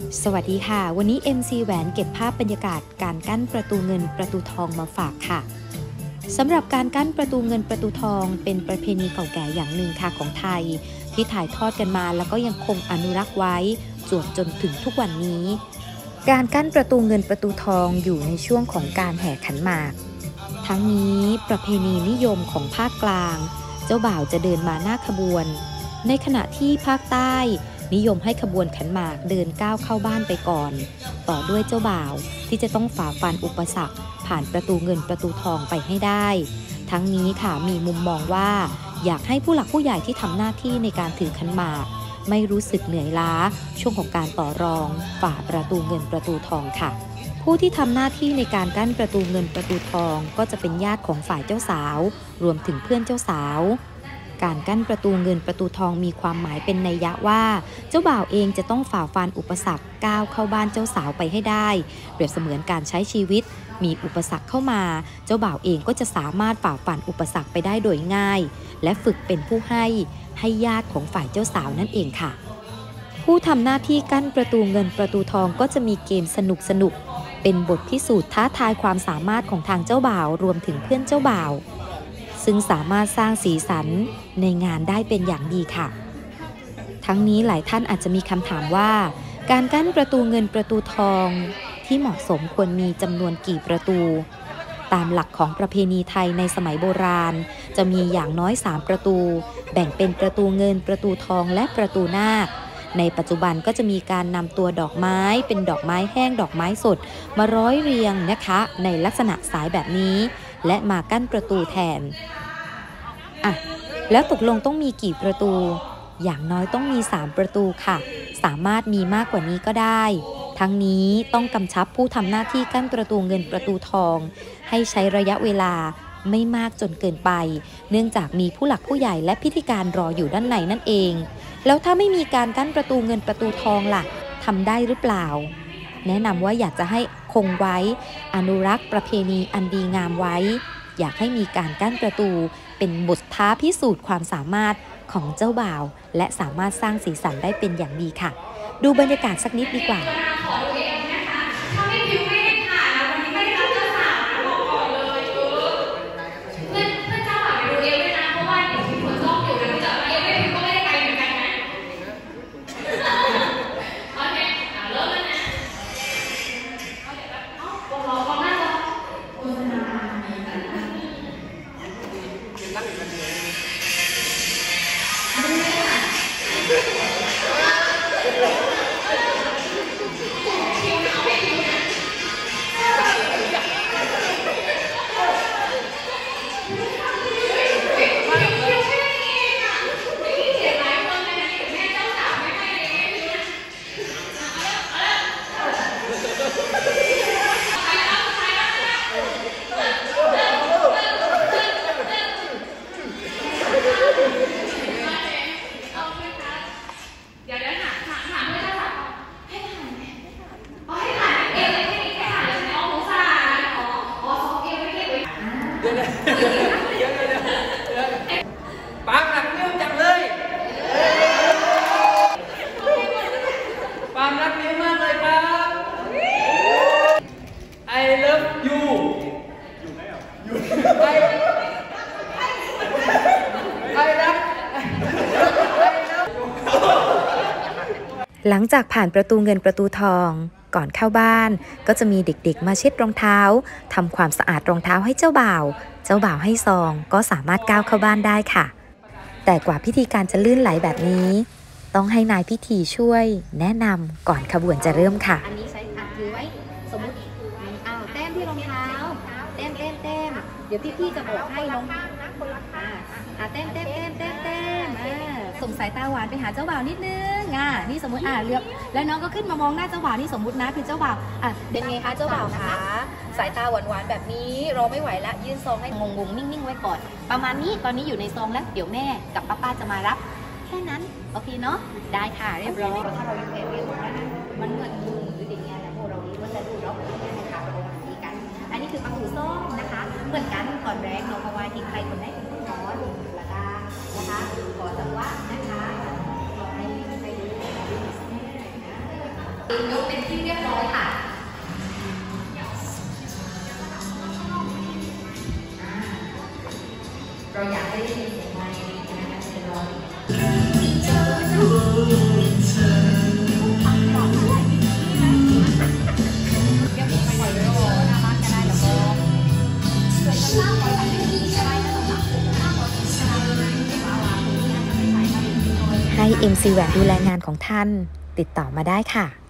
สวัสดีค่ะวันนี้ MC แหวนเก็บภาพบรรยากาศการกั้นประตูเงินประตูทองมาฝากค่ะสำหรับการกั้นประตูเงินประตูทองเป็นประเพณีเก่าแก่อย่างหนึ่งค่ะของไทยที่ถ่ายทอดกันมาแล้วก็ยังคงอนุรักษ์ไว้จนถึงทุกวันนี้การกั้นประตูเงินประตูทองอยู่ในช่วงของการแห่ขันหมากทั้งนี้ประเพณีนิยมของภาคกลางเจ้าบ่าวจะเดินมาหน้าขบวนในขณะที่ภาคใต้นิยมให้ขบวนขันหมากเดินก้าวเข้าบ้านไปก่อนต่อด้วยเจ้าบ่าวที่จะต้องฝ่าฟันอุปสรรคผ่านประตูเงินประตูทองไปให้ได้ทั้งนี้ค่ะมีมุมมองว่าอยากให้ผู้หลักผู้ใหญ่ที่ทำหน้าที่ในการถือขันหมากไม่รู้สึกเหนื่อยล้าช่วงของการต่อรองฝ่าประตูเงินประตูทองค่ะผู้ที่ทำหน้าที่ในการกั้นประตูเงินประตูทองก็จะเป็นญาติของฝ่ายเจ้าสาวรวมถึงเพื่อนเจ้าสาวการกั้นประตูเงินประตูทองมีความหมายเป็นนัยยะว่าเจ้าบ่าวเองจะต้องฝ่าฟันอุปสรรคก้าวเข้าบ้านเจ้าสาวไปให้ได้เปรียบเสมือนการใช้ชีวิตมีอุปสรรคเข้ามาเจ้าบ่าวเองก็จะสามารถฝ่าฟันอุปสรรคไปได้โดยง่ายและฝึกเป็นผู้ให้ญาติของฝ่ายเจ้าสาวนั่นเองค่ะผู้ทำหน้าที่กั้นประตูเงินประตูทองก็จะมีเกมสนุกเป็นบทพิสูจน์ท้าทายความสามารถของทางเจ้าบ่าวรวมถึงเพื่อนเจ้าบ่าวซึ่งสามารถสร้างสีสันในงานได้เป็นอย่างดีค่ะทั้งนี้หลายท่านอาจจะมีคำถามว่าการกั้นประตูเงินประตูทองที่เหมาะสมควรมีจำนวนกี่ประตูตามหลักของประเพณีไทยในสมัยโบราณจะมีอย่างน้อย3ประตูแบ่งเป็นประตูเงินประตูทองและประตูนาคในปัจจุบันก็จะมีการนำตัวดอกไม้เป็นดอกไม้แห้งดอกไม้สดมาร้อยเรียงนะคะในลักษณะสายแบบนี้และมากั้นประตูแทนแล้วตกลงต้องมีกี่ประตูอย่างน้อยต้องมี3ประตูค่ะสามารถมีมากกว่านี้ก็ได้ทั้งนี้ต้องกำชับผู้ทำหน้าที่กั้นประตูเงินประตูทองให้ใช้ระยะเวลาไม่มากจนเกินไปเนื่องจากมีผู้หลักผู้ใหญ่และพิธีการรออยู่ด้านในนั่นเองแล้วถ้าไม่มีการกั้นประตูเงินประตูทองล่ะทำได้หรือเปล่าแนะนำว่าอยากจะให้คงไว้อนุรักษ์ประเพณีอันดีงามไว้อยากให้มีการกั้นประตูเป็นบทท้าพิสูจน์ความสามารถของเจ้าบ่าวและสามารถสร้างสีสันได้เป็นอย่างดีค่ะดูบรรยากาศสักนิดดีกว่าปามหนักนิ้วจังเลยปามรักนิ้วมากเลยปาม I love you หลังจากผ่านประตูเงินประตูทองก่อนเข้าบ้านก็จะมีเด็กๆมาเช็ดรองเท้าทำความสะอาดรองเท้าให้เจ้าบ่าวให้ซองก็สามารถก้าวเข้าบ้านได้ค่ะแต่กว่าพิธีการจะลื่นไหลแบบนี้ต้องให้นายพิธีช่วยแนะนำก่อนขบวนจะเริ่มค่ะอันนี้ใช้ถือไว้สมมติแต้มที่รองเท้าแต้มเดี๋ยวพี่จะบอกให้น้องแต้มส่งสายตาหวานไปหาเจ้าบ่าวนิดนึงนี่สมมติเลือกแล้วน้องก็ขึ้นมามองหน้าเจ้าบ่าวนี่สมมตินะคือเจ้าบ่าวเป็นไงคะเจ้าบ่าวคะสายตาหวานแบบนี้รอไม่ไหวละยื่นซองให้งงนิ่งๆไว้ก่อนประมาณนี้ตอนนี้อยู่ในซองแล้วเดี๋ยวแม่กับป้าจะมารับแค่นั้นโอเคเนาะได้ค่ะเรียบร้อยถ้าเราอยู่แค่เรียบร้อยมันเหมือนมือหรืออย่างเงี้ยนะพวกเรานี้ก็จะดูเรานะคะเราแบบนี้กันอันนี้คือปังหูส้มนะคะเหมือนกันตอนแรกน้องพวายทิ้งใครคนไหนเป็นผู้น้อยละกานะคะขอจังหวะนะคะขอให้ไปดูยกเป็นที่เรียบร้อยค่ะเราอยากได้ยินเสียงไมค์นะคะจะรอให้ MC แหวนดูแลงานของท่านติดต่อมาได้ค่ะ